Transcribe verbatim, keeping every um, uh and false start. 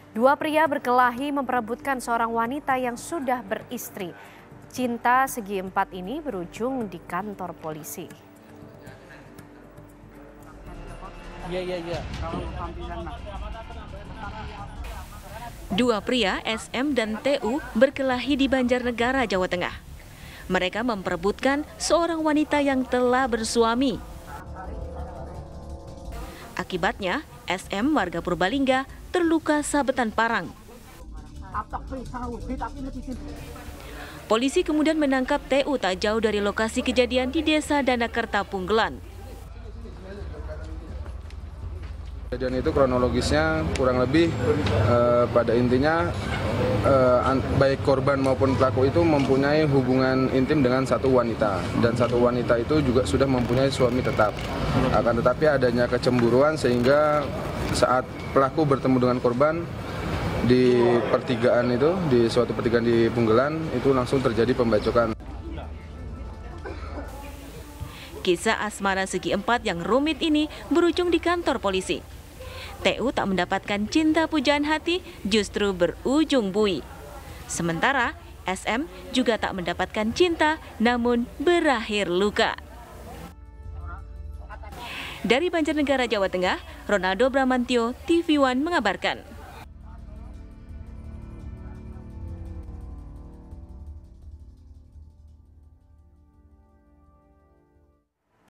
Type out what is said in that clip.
Dua pria berkelahi memperebutkan seorang wanita yang sudah beristri. Cinta segi empat ini berujung di kantor polisi. Iya, iya, iya. Dua pria S M dan T U berkelahi di Banjarnegara, Jawa Tengah. Mereka memperebutkan seorang wanita yang telah bersuami. Akibatnya, S M warga Purbalingga terluka sabetan parang. Polisi kemudian menangkap T U tak jauh dari lokasi kejadian di Desa Danakerta, Punggelan. Kejadian itu kronologisnya kurang lebih eh, pada intinya eh, baik korban maupun pelaku itu mempunyai hubungan intim dengan satu wanita, dan satu wanita itu juga sudah mempunyai suami tetap. Akan tetapi adanya kecemburuan sehingga saat pelaku bertemu dengan korban di pertigaan itu, di suatu pertigaan di Punggelan, itu langsung terjadi pembacokan. Kisah asmara segi empat yang rumit ini berujung di kantor polisi. T U tak mendapatkan cinta pujaan hati, justru berujung bui. Sementara S M juga tak mendapatkan cinta, namun berakhir luka. Dari Banjarnegara, Jawa Tengah, Ronaldo Bramantyo, T V One mengabarkan.